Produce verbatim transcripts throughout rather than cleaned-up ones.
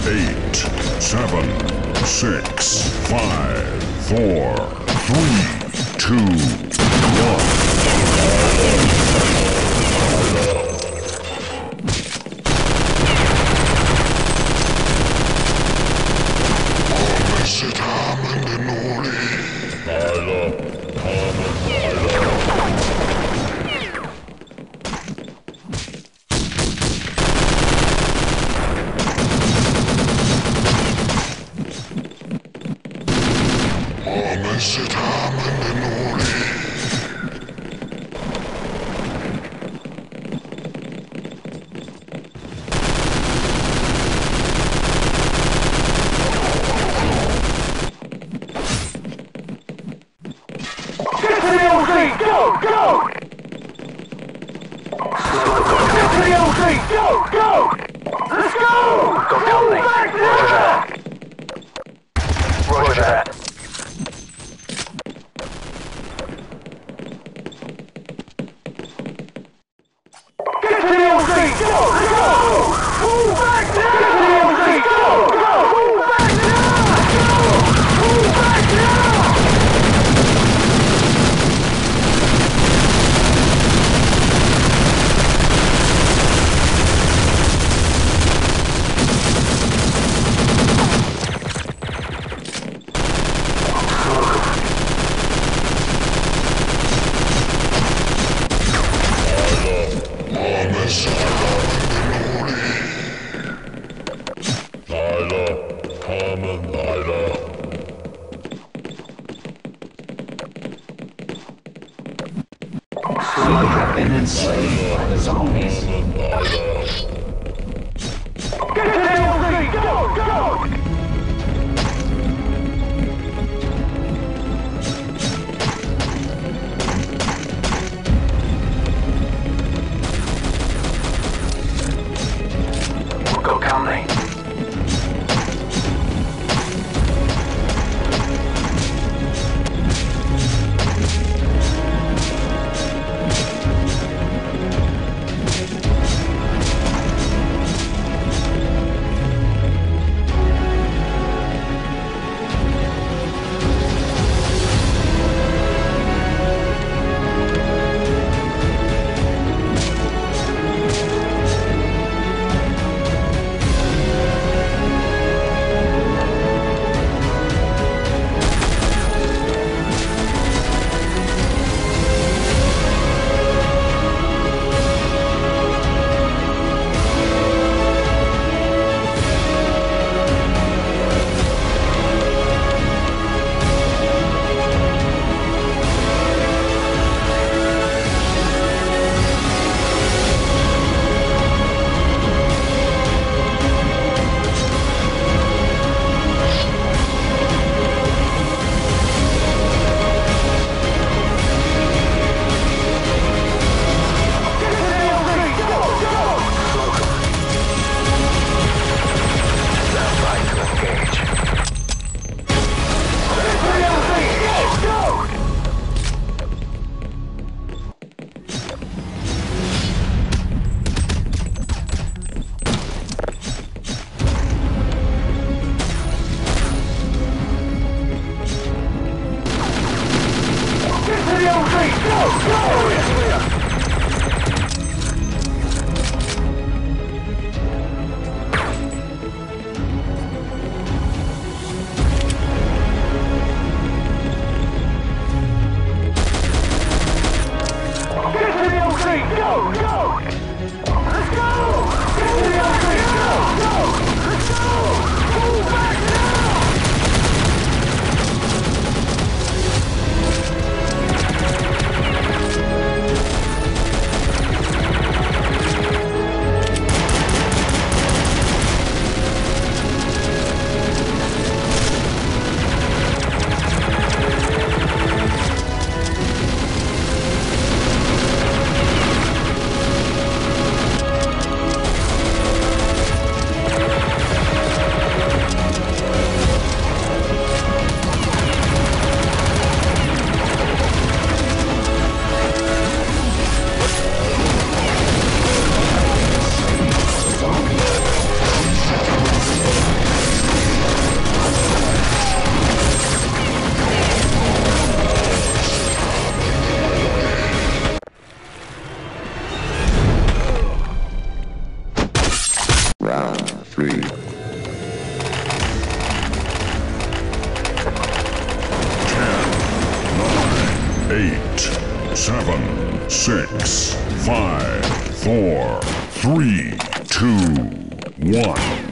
Eight, seven, six, five, four, three, two, one. Round three. Ten, nine, eight, seven, six, five, four, three, two, one.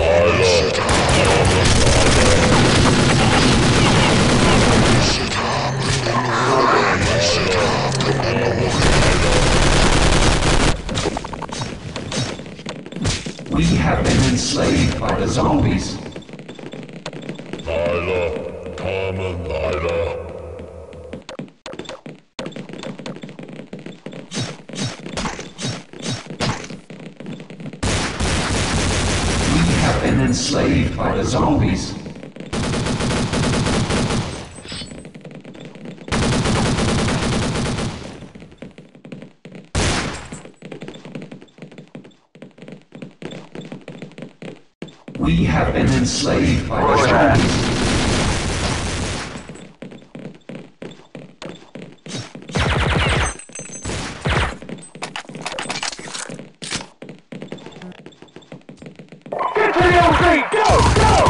We have been enslaved by the zombies. Lila, come and Lila. We have been enslaved by the zombies. We have been enslaved by the zombies. Get to the L Z! Go! Go!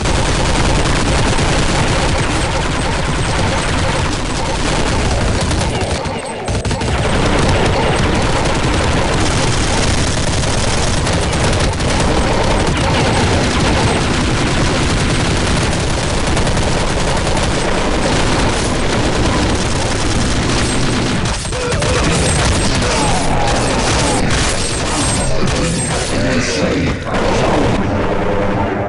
Enslaved by the zombies.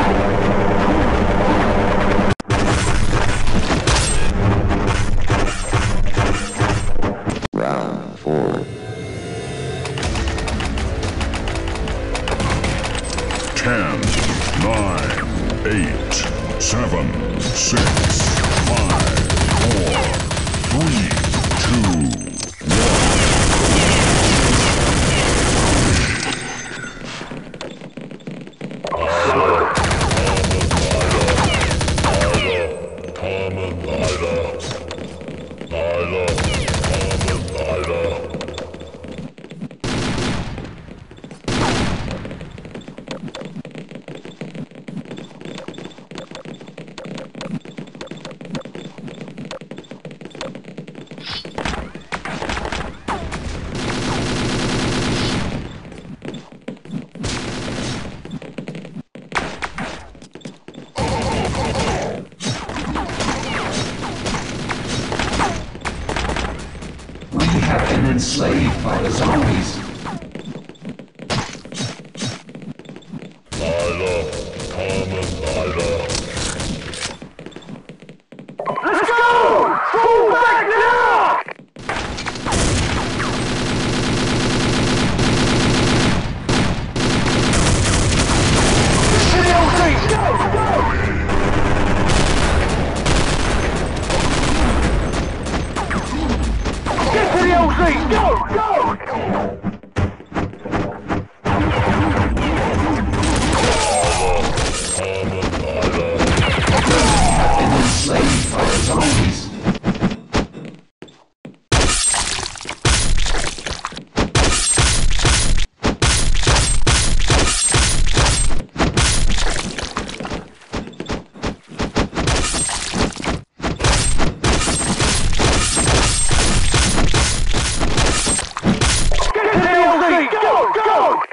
Round four. Ten, nine, eight, seven, six, five, four, three, two, one. Come and Lila. Lila, come and Lila. We have been enslaved by the zombies. Lila, come and Lila. Let's go! Fall back now! Get to the L Z! Go! Go! Get to the L Z! Go! Go! Come and Lila. Been enslaved by the zombies. Get to the L Z! Go! Go!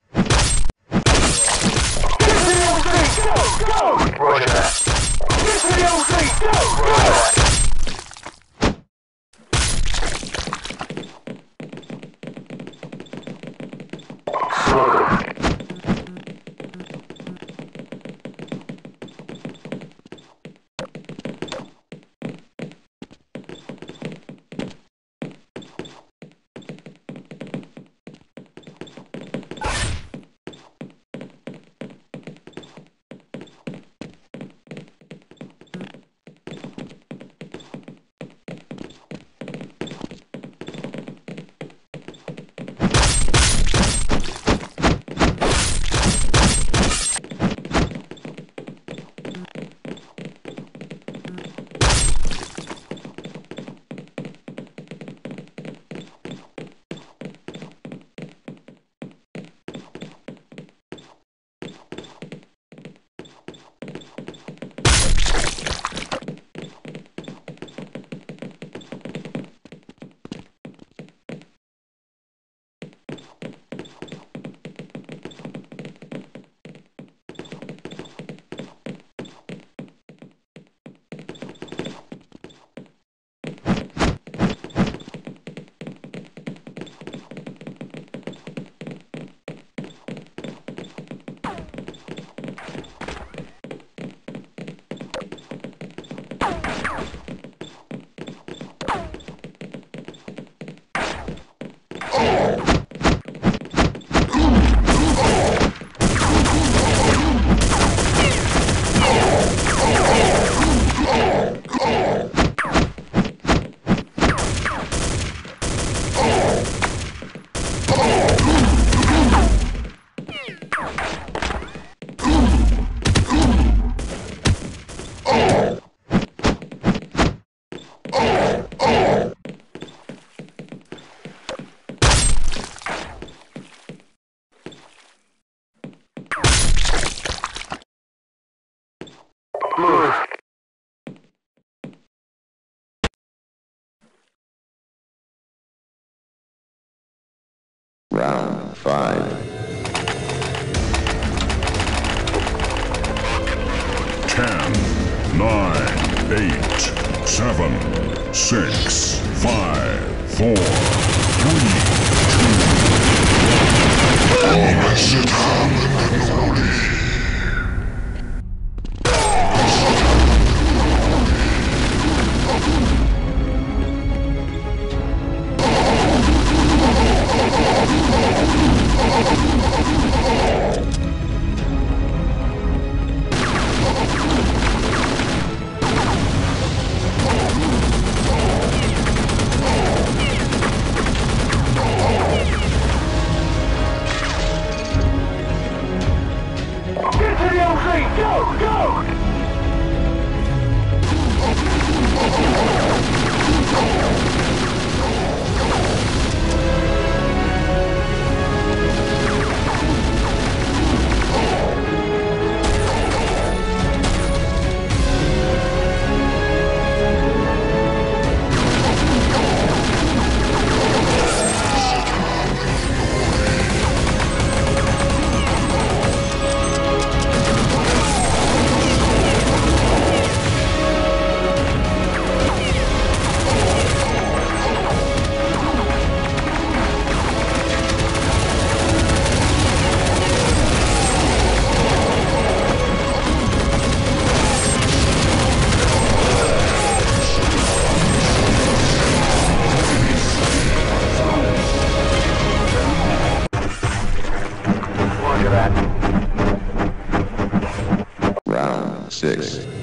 Get to the L Z! Go! Go! Roger that. Get to the L Z! Go! Go! Round five. Ten, nine, eight, seven, six, five, four, three, Get to the L Z! Go! Go! Round six.